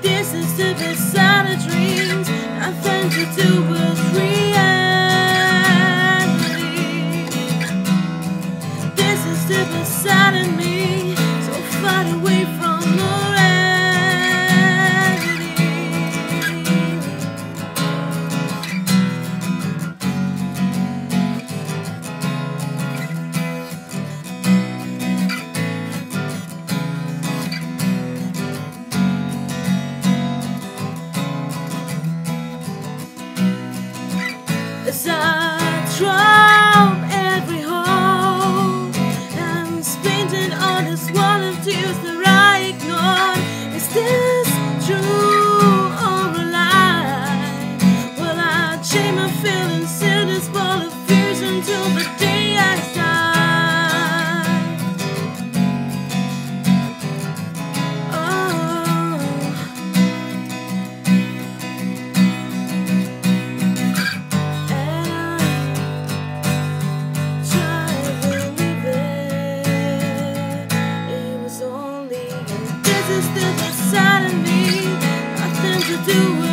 This is the beside of dreams, nothing to do with reality. This is the beside of me, so far away from morality. As I drop every hole, I'm spinning on this wall of tears that I ignore. Is this true or a lie? Will I chain my feelings in this ball of fears until the day I die? Oh. This is the side of me, nothing to do with